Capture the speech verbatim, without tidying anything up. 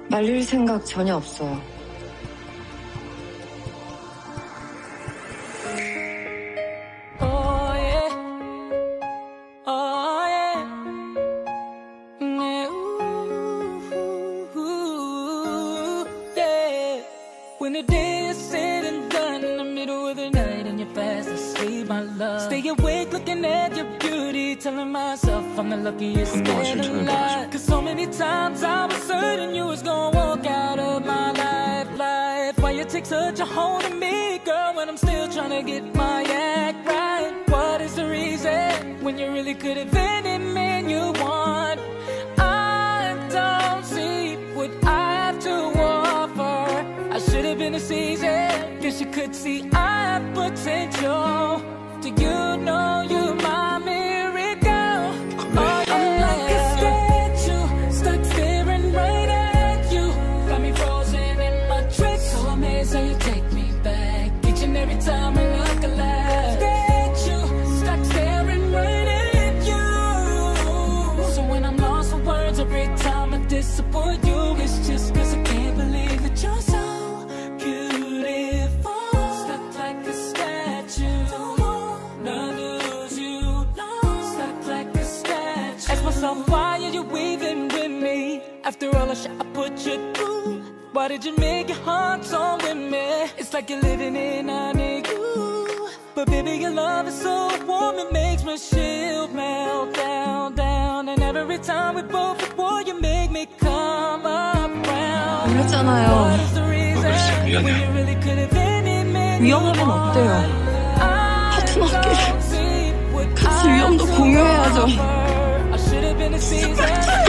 말릴 생각 전혀 없어요. When the day is said and done, in the middle of the night and you're fast asleep, my love. Stay awake looking at your beauty, telling myself I'm the luckiest man alive. Cause so many times I was certain you was gonna walk out of my life, life. Why you take such a hold of me, girl, when I'm still trying to get my act right? What is the reason when you really could have been any man you want? I don't see what I have to offer. I should have been a season, guess you could see I have potential. Do you know you're my miracle? Oh, yeah. I'm like a statue, stuck staring right at you. Got me frozen in my tracks, so amazed how you take me back. Each and every time I look alive. Statue, stuck staring right at you. So when I'm lost for words, every time I disappoint you, it's just cause I can't believe that you're so why are you weaving with me? After all the shit I put you through, why did you make your heart so with me? It's like you're living in a igloo. But baby, your love is so warm, it makes my shield melt down, down. And every time we both before you make me come around. 그랬잖아요. 미안해. 위험하면 어때요? 파트너끼리 같이 위험도 공유해야죠. been a season.